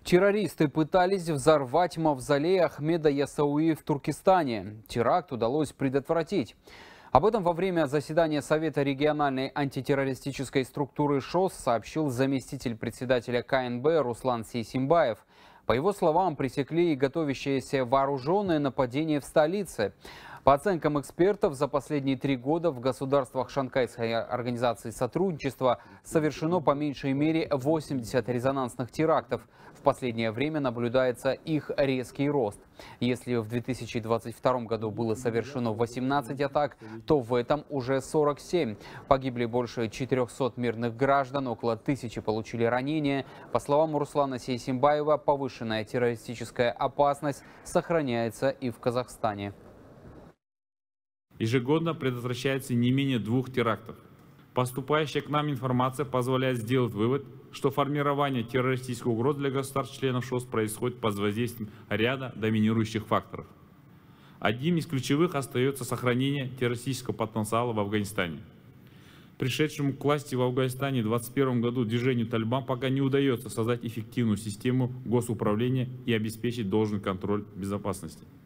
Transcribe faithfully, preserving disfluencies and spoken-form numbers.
Террористы пытались взорвать мавзолей Ахмеда Ясауи в Туркестане. Теракт удалось предотвратить. Об этом во время заседания Совета региональной антитеррористической структуры ШОС сообщил заместитель председателя ка эн бэ Руслан Сейсимбаев. По его словам, пресекли и готовящееся вооруженное нападение в столице. По оценкам экспертов, за последние три года в государствах Шанхайской организации сотрудничества совершено по меньшей мере восемьдесят резонансных терактов. В последнее время наблюдается их резкий рост. Если в две тысячи двадцать втором году было совершено восемнадцать атак, то в этом уже сорок семь. Погибли больше четырёхсот мирных граждан, около тысячи получили ранения. По словам Руслана Сейсимбаева, повышенная террористическая опасность сохраняется и в Казахстане. Ежегодно предотвращается не менее двух терактов. Поступающая к нам информация позволяет сделать вывод, что формирование террористической угрозы для государств-членов ШОС происходит под воздействием ряда доминирующих факторов. Одним из ключевых остается сохранение террористического потенциала в Афганистане. Пришедшему к власти в Афганистане в две тысячи двадцать первом году движению «Талибан» пока не удается создать эффективную систему госуправления и обеспечить должный контроль безопасности.